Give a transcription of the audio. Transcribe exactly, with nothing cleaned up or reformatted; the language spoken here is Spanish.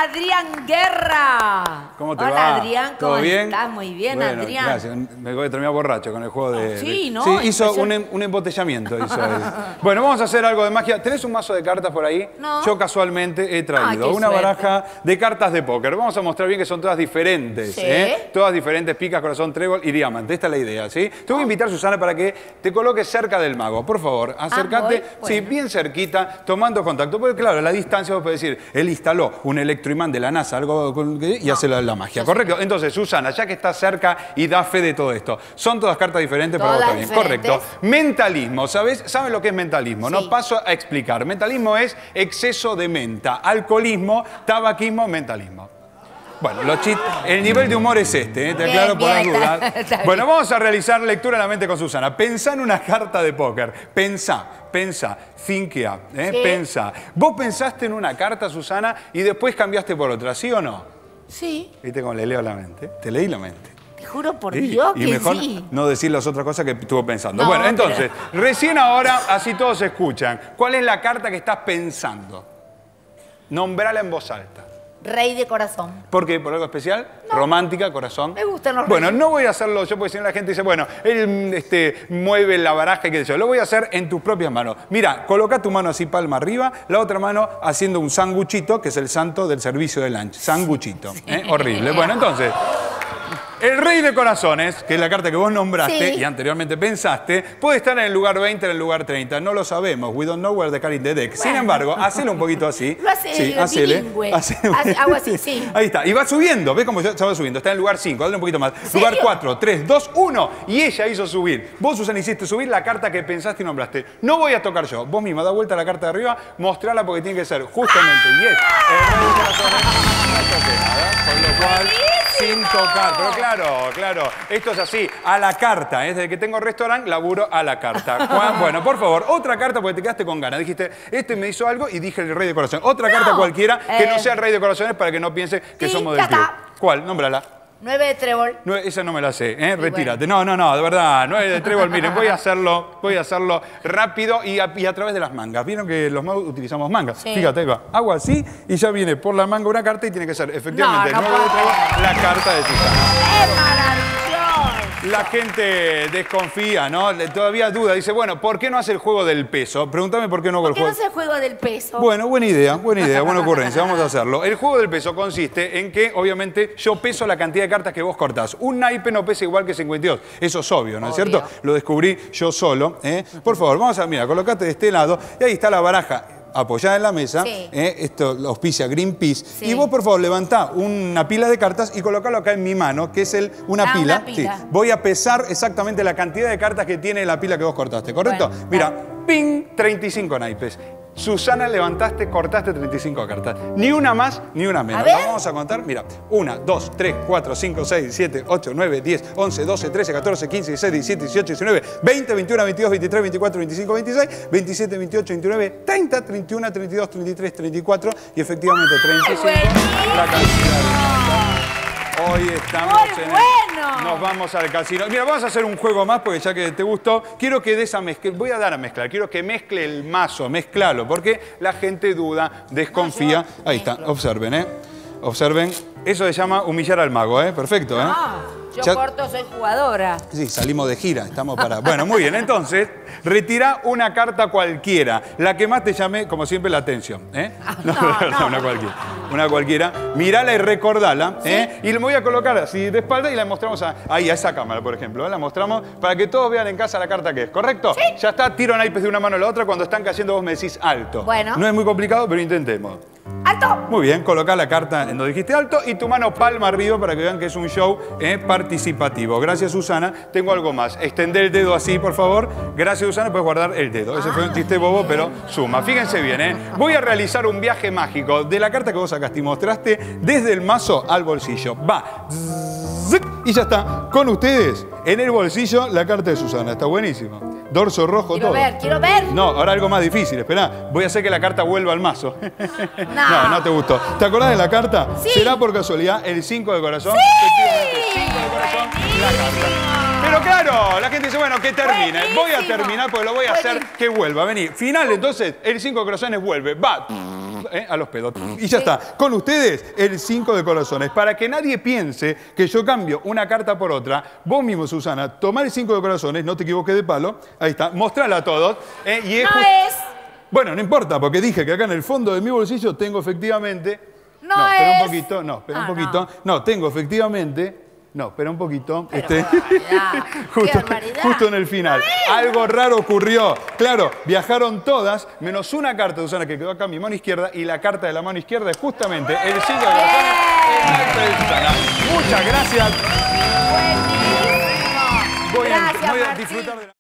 Adrián Guerra. ¿Cómo te Hola, va? Adrián, ¿cómo ¿Todo bien? estás? Muy bien, bueno, Adrián. Gracias. Me voy a terminar borracho con el juego de... Oh, sí, ¿no? Sí, hizo Empezó... un, em, un embotellamiento. Hizo bueno, vamos a hacer algo de magia. ¿Tenés un mazo de cartas por ahí? No. Yo casualmente he traído Ay, una suerte. baraja de cartas de póker. Vamos a mostrar bien que son todas diferentes. Sí. ¿eh? Todas diferentes, picas, corazón, trébol y diamante. Esta es la idea, ¿sí? Te voy a invitar, Susana, para que te coloques cerca del mago. Por favor, acércate, Ah, voy. sí, Bueno. bien cerquita, tomando contacto. Porque claro, a la distancia vos podés decir, él instaló un electroimán de la NASA, algo con- y hace la, la magia, ¿correcto? Entonces, Susana, ya que estás cerca y da fe de todo esto, son todas cartas diferentes para vos Todas también. diferentes. Correcto. Mentalismo, ¿sabes? ¿Saben lo que es mentalismo? Sí. No paso a explicar. Mentalismo es exceso de menta, alcoholismo, tabaquismo, mentalismo. Bueno, los chit- el nivel de humor es este, ¿eh? Te Bien, aclaro por las bien, está- dudas. está bien. Bueno, vamos a realizar lectura de la mente con Susana. Pensá en una carta de póker. Pensá, pensá, thinkea, ¿eh? Sí. Pensá. Vos pensaste en una carta, Susana, y después cambiaste por otra, ¿sí o no? Sí, ¿Viste cómo le leo la mente? Te leí la mente. te juro por Sí, Dios y que mejor sí. no decir las otras cosas que estuvo pensando. No, bueno, pero- entonces, recién ahora, así todos escuchan. ¿Cuál es la carta que estás pensando? Nombrala en voz alta. Rey de corazón. ¿Por qué? ¿Por algo especial? ¿Romántica, corazón? Me gustan los Bueno, reyes. no voy a hacerlo yo porque si no la gente dice, bueno, él este, mueve la baraja y qué sé yo. Lo voy a hacer en tus propias manos. Mira, coloca tu mano así palma arriba, la otra mano haciendo un sanguchito, que es el santo del servicio de lunch. Sanguchito. ¿eh? Horrible. Bueno, entonces... El rey de corazones, que es la carta que vos nombraste Sí. y anteriormente pensaste, puede estar en el lugar veinte, en el lugar treinta. No lo sabemos. We don't know where the card in the deck. Sin Bueno. embargo, hacelo un poquito así. Lo hace Sí, hacele. bilingüe. Hace- Hace- hago así, sí. Ahí está. Y va subiendo. ¿Ves cómo ya ya va subiendo? Está en el lugar cinco. Dale un poquito más. serio? Lugar cuatro, tres, dos, uno. Y ella hizo subir. Vos, Susana, hiciste subir la carta que pensaste y nombraste. No voy a tocar yo. Vos misma, da vuelta a la carta de arriba, mostrala porque tiene que ser justamente. Y es el rey de corazones. No toqué nada. Con lo cual... Sin tocar, pero claro, claro, esto es así, a la carta, ¿eh? Desde que tengo restaurante, laburo a la carta. Juan, bueno, por favor, otra carta porque te quedaste con ganas. Dijiste, este me hizo algo y dije el rey de corazones. Otra No, carta cualquiera que no eh. sea el rey de corazones para que no piense que Sí, somos del ya club. está. ¿Cuál? Nómbrala. Nueve de trébol. No, esa no me la sé, ¿eh? Retírate. No, no, no, de verdad, no es de trébol. Miren, voy a hacerlo, voy a hacerlo rápido y a, y a través de las mangas. ¿Vieron que los magos utilizamos mangas? Sí. Fíjate, ahí va. Hago así y ya viene por la manga una carta y tiene que ser efectivamente No, no nueve de puedo trébol, la carta de Susana. ¡Es maravilloso! La gente desconfía, ¿no? Le- Todavía duda. Dice, bueno, ¿por qué no hace el juego del peso? Pregúntame por qué no hago el ¿Por qué juego. no es el juego del peso? Bueno, buena idea, buena idea, buena ocurrencia. Vamos a hacerlo. El juego del peso consiste en que, obviamente, yo peso la cantidad de cartas que vos cortás. Un naipe no pesa igual que cincuenta y dos. Eso es obvio, ¿no es Obvio. cierto? Lo descubrí yo solo. ¿eh? Por favor, vamos a, mira, colocate de este lado y ahí está la baraja apoyada en la mesa. Sí. ¿eh? Esto lo auspicia Greenpeace. Sí. Y vos, por favor, levantá una pila de cartas y colocalo acá en mi mano, que es el, una, Ah, pila. una pila. Sí. Voy a pesar exactamente la cantidad de cartas que tiene la pila que vos cortaste, ¿correcto? Bueno, Mira, ping, treinta y cinco naipes. Susana, levantaste, cortaste treinta y cinco cartas. Ni una más, ni una menos. A ver. La vamos a contar. Mira, uno, dos, tres, cuatro, cinco, seis, siete, ocho, nueve, diez, once, doce, trece, catorce, quince, dieciséis, diecisiete, dieciocho, diecinueve, veinte, veintiuno, veintidós, veintitrés, veinticuatro, veinticinco, veintiséis, veintisiete, veintiocho, veintinueve, treinta, treinta y uno, treinta y dos, treinta y tres, treinta y cuatro y efectivamente treinta y cinco. ¡Buenísimo! La cantidad de Hoy estamos ¡Muy en el- bueno! Nos vamos al casino. Mira, vamos a hacer un juego más porque ya que te gustó, quiero que de esa mezcla, voy a dar a mezclar, quiero que mezcle el mazo, mezclalo, porque la gente duda, desconfía. No, yo Ahí está, mezclo. observen, ¿eh? Observen. Eso se llama humillar al mago, ¿eh? Perfecto, ¿eh? Ah, yo Ya- corto, soy jugadora. Sí, salimos de gira, estamos para... Bueno, muy bien, entonces, retira una carta cualquiera, la que más te llame, como siempre, la atención, ¿eh? no, no. una cualquiera, una cualquiera. Mirala y recordala, ¿eh? Y la voy a colocar así de espalda y la mostramos a, ahí, a esa cámara, por ejemplo, ¿eh? La mostramos para que todos vean en casa la carta que es, ¿correcto? Sí. Ya está, tiro naipes de una mano a la otra, cuando están cayendo vos me decís alto. Bueno. No es muy complicado, pero intentemos. ¡Alto! Muy bien, colocá la carta en donde dijiste alto y tu mano palma arriba para que vean que es un show eh, participativo. Gracias, Susana. Tengo algo más. Extender el dedo así, por favor. Gracias, Susana. Puedes guardar el dedo. Ese fue un chiste bobo, pero suma. Fíjense bien, ¿eh? Voy a realizar un viaje mágico de la carta que vos sacaste y mostraste desde el mazo al bolsillo. Va. Zzz, y ya está. Con ustedes, en el bolsillo, la carta de Susana. Está buenísimo. Dorso rojo, Quiero todo. ver, quiero ver. No, ahora algo más difícil, esperá. Voy a hacer que la carta vuelva al mazo. No. no, no te gustó. ¿Te acordás de la carta? Sí. ¿Será por casualidad el cinco de corazón? ¡Sí! Efectivamente, cinco de corazón, la carta. Pero claro, la gente dice, bueno, que termine. Voy a Buenísimo. terminar porque lo voy a hacer Buenísimo. que vuelva. Vení. Final, entonces, el cinco de corazones vuelve. Va. ¿eh? A los pedos. Y ya está. Con ustedes, el cinco de corazones. Para que nadie piense que yo cambio una carta por otra, vos mismo, Susana, tomá el cinco de corazones, no te equivoques de palo. Ahí está. Mostrala a todos. ¿eh? Y es No just- es. Bueno, no importa, porque dije que acá en el fondo de mi bolsillo tengo efectivamente... No espera es. un poquito. No, espera Ah, un poquito. No. tengo efectivamente... No, espera un poquito. Pero Este, qué barbaridad, justo, qué barbaridad. justo en el final. Algo raro ocurrió. Claro, viajaron todas, menos una carta de Susana que quedó acá en mi mano izquierda, y la carta de la mano izquierda es justamente el cinco de corazones, el naipes de Susana. Muchas gracias. Buenísimo. Voy a, Gracias, voy a Martín. disfrutar de la...